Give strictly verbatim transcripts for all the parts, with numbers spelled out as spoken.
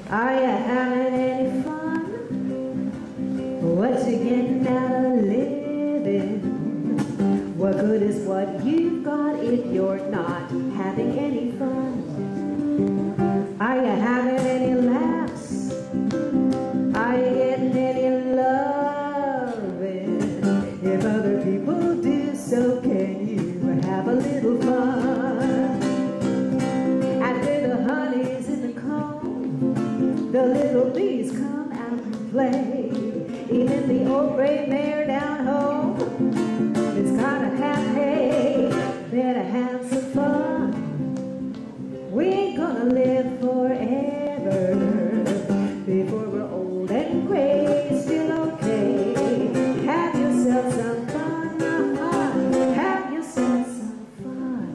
Are you having any fun? What you getting out of living? What good is what you've got if you're not having any fun? Are you having any laughs? Are you getting any loving? If other people do, so can you have a little fun? And when the honey's in the comb, the little bees come out and play. Even the old gray mare down home is kind of happy. Better have some fun. We ain't gonna live forever. Before we're old and gray, still okay. Have yourself some fun. Have yourself some fun.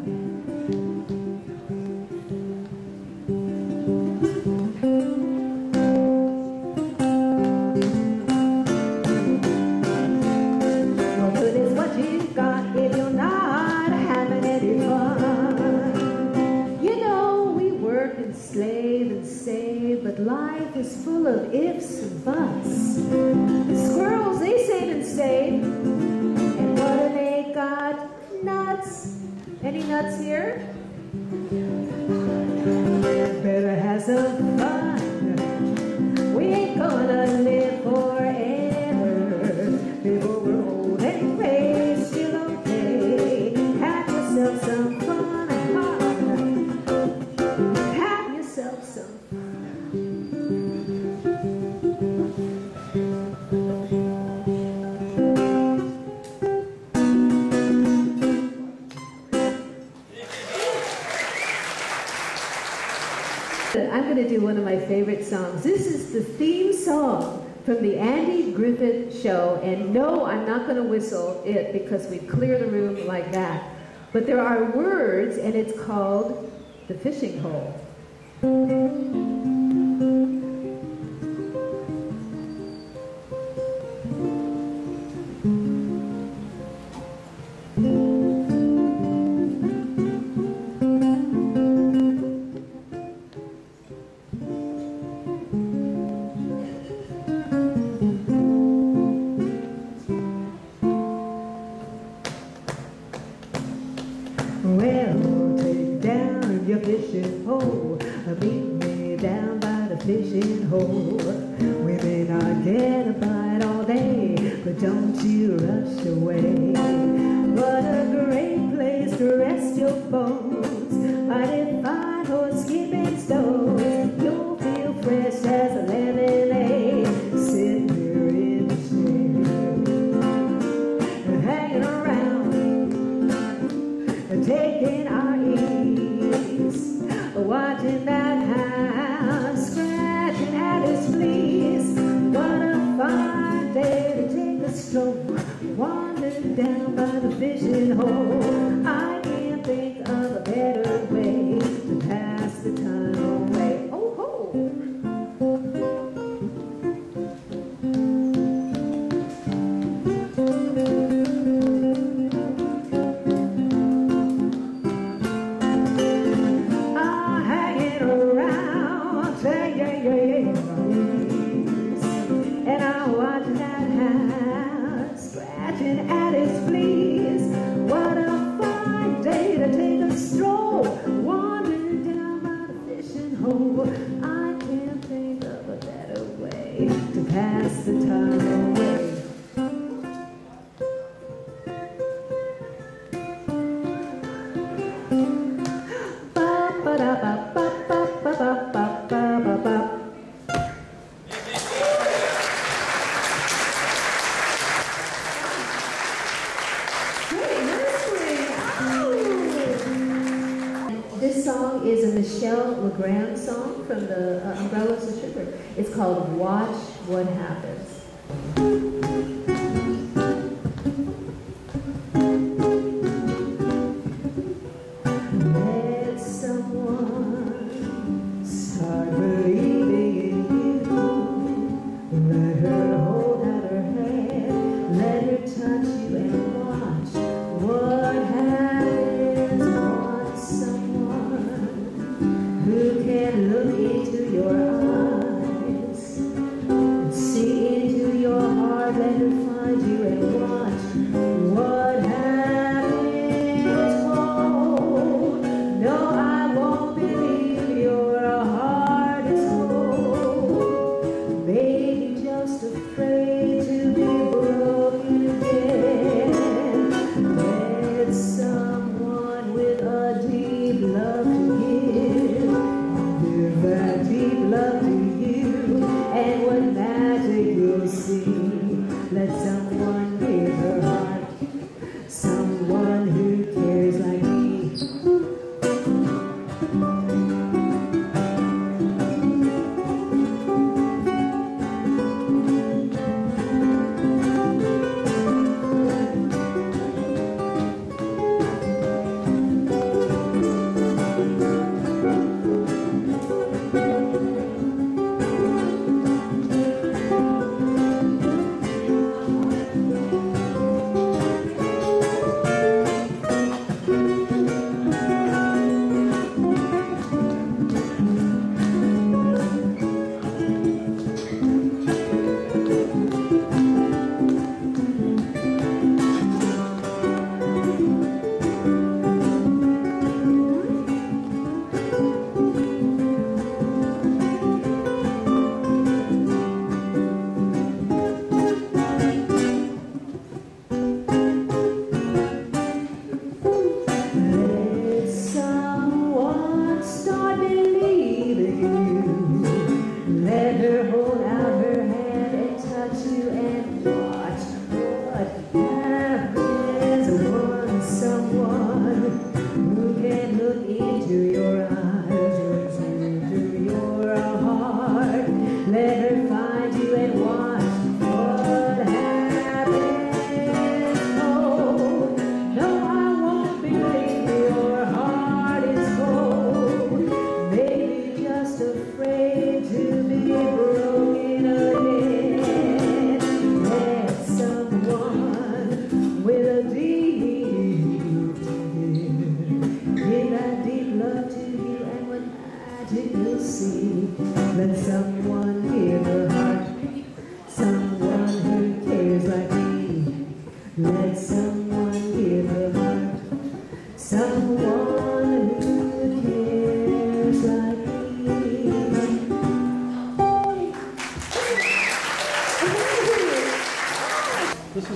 What good is what you've got if you're not having any fun? You know, we work and slave and save, but life is full of ifs and buts. The squirrels, they save and save. And what do they got? Nuts. Any nuts here? Better have some fun. We ain't gonna live forever. Before we're old and gray, still okay. Have yourself some fun. Have yourself some fun. I'm going to do one of my favorite songs. This is the theme song from the Andy Griffith Show. And no, I'm not going to whistle it because we'd clear the room like that. But there are words, and it's called The Fishing Hole. Well, take down your fishing pole, meet me down by the fishing hole. We may not get a bite all day, but don't you rush away. What a great place to rest your bones, mighty fine horse skipping stones. You'll feel fresh as a lemonade, sitting here in the shade, hanging around, taking our ease, watching that hound scratching at his fleas. What a fine day to take a stroll, wandering down by the fishing hole. I can't think of a better way to pass the time away. Oh ho! And I watch that hound scratching at his fleas. What a fine day to take a stroll, wandering down by the fishing hole. I can't think of a better way to pass the time away. Ba-ba-da-ba-ba-ba-ba-ba-ba-ba. This song is a Michelle LeGrand song from the uh, Umbrellas of Sugar. It's called Watch What Happens. Let someone start believing in you. Let her hold out her hand. Let her touch you and watch what happens. Want someone who can look into your eyes.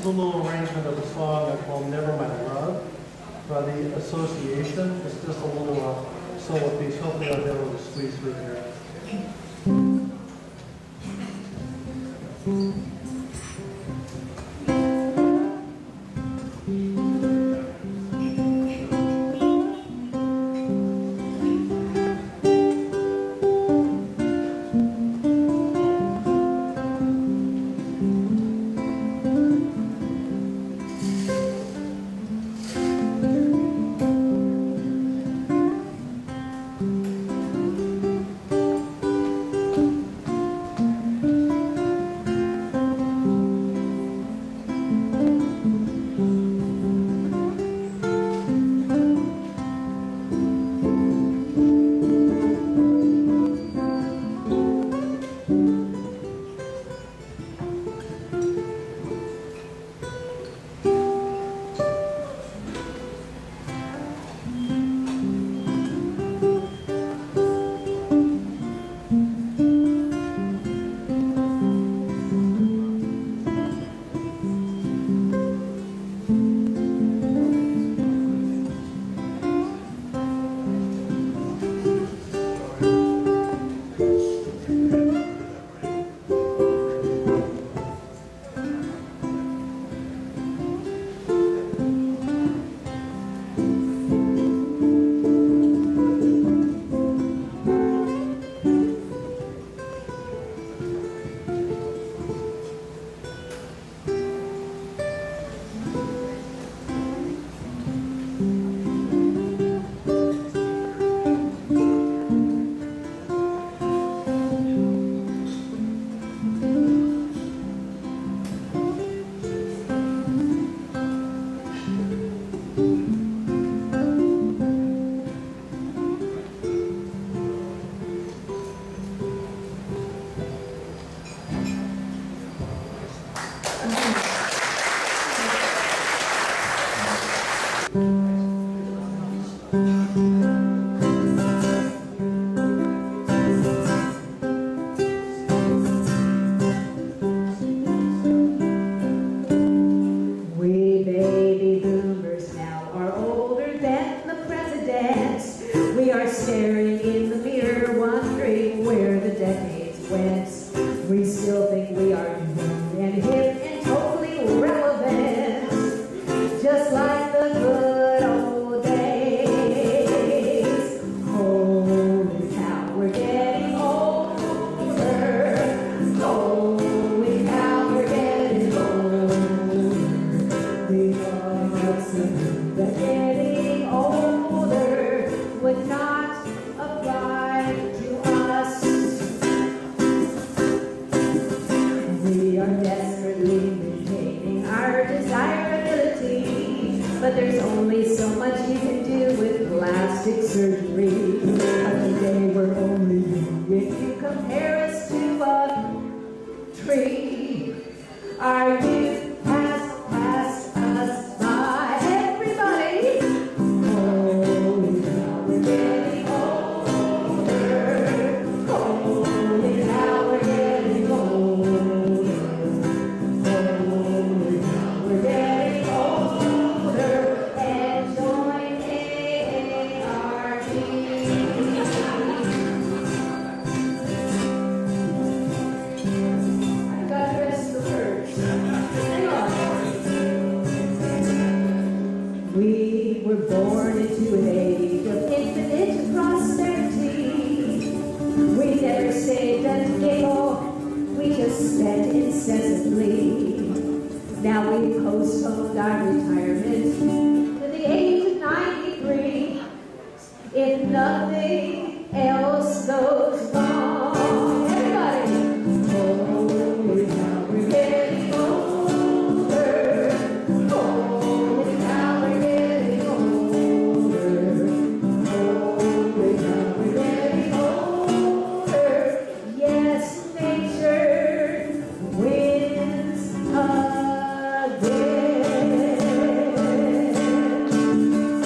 is a little arrangement of a song I call Never My Love by the Association. It's just a little uh, solo piece. Hopefully I'll be able to squeeze through here.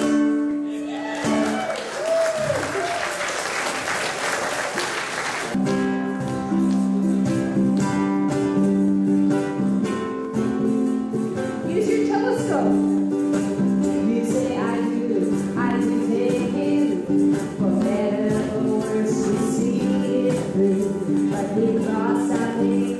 Thank you. honey.